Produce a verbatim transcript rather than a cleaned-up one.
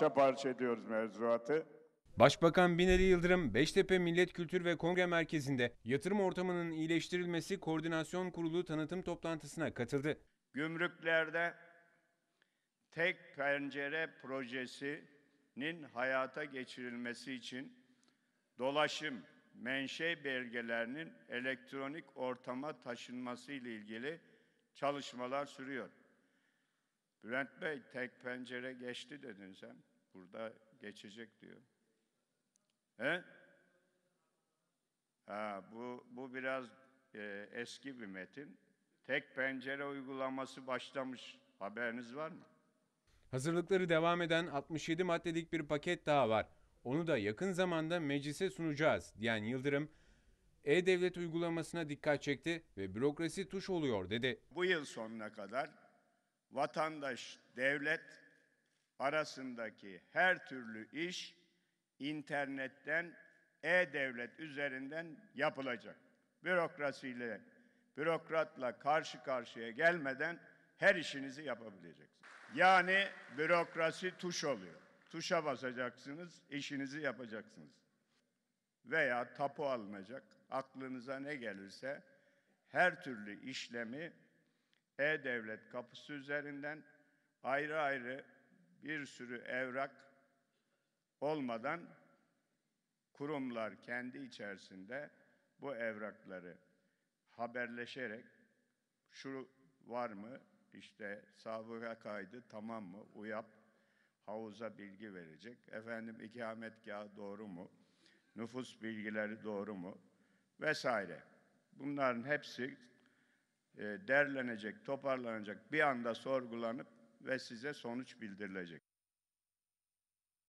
parça parça ediyoruz mevzuatı. Başbakan Binali Yıldırım, Beştepe Millet Kültür ve Kongre Merkezi'nde yatırım ortamının iyileştirilmesi koordinasyon kurulu tanıtım toplantısına katıldı. Gümrüklerde tek pencere projesinin hayata geçirilmesi için dolaşım, menşe belgelerinin elektronik ortama taşınması ile ilgili çalışmalar sürüyor. Bülent Bey, tek pencere geçti dedin sen. Burada geçecek diyor. He? Ha, bu, bu biraz e, eski bir metin. Tek pencere uygulaması başlamış. Haberiniz var mı? Hazırlıkları devam eden altmış yedi maddelik bir paket daha var. Onu da yakın zamanda meclise sunacağız diyen Yıldırım, e-devlet uygulamasına dikkat çekti ve bürokrasi tuş oluyor dedi. Bu yıl sonuna kadar vatandaş, devlet arasındaki her türlü iş internetten, e-devlet üzerinden yapılacak. Bürokrasiyle, bürokratla karşı karşıya gelmeden her işinizi yapabileceksiniz. Yani bürokrasi tuş oluyor. Tuşa basacaksınız, işinizi yapacaksınız. Veya tapu alınacak, aklınıza ne gelirse her türlü işlemi e-devlet kapısı üzerinden ayrı ayrı bir sürü evrak olmadan kurumlar kendi içerisinde bu evrakları haberleşerek şu var mı, işte sabıka kaydı tamam mı, uyap, havuza bilgi verecek, efendim ikametgahı doğru mu, nüfus bilgileri doğru mu vesaire. Bunların hepsi e, derlenecek, toparlanacak, bir anda sorgulanıp ve size sonuç bildirilecek.